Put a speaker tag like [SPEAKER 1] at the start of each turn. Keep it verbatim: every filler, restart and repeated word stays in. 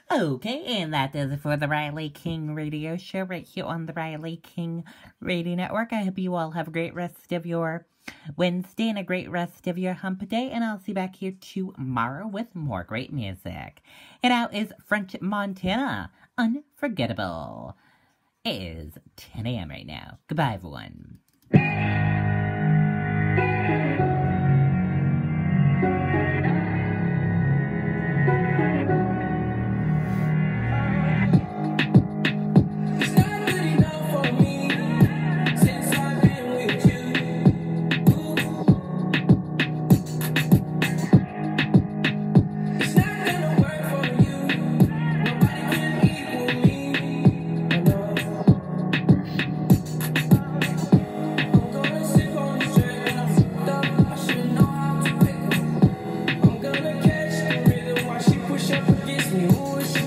[SPEAKER 1] Okay, and that does it for the Riley King Radio Show right here on the Riley King Radio Network. I hope you all have a great rest of your Wednesday and a great rest of your hump day, and I'll see you back here tomorrow with more great music. And out is French Montana, Unforgettable. It is ten a.m. right now. Goodbye, everyone.
[SPEAKER 2] Push up against me, who is she?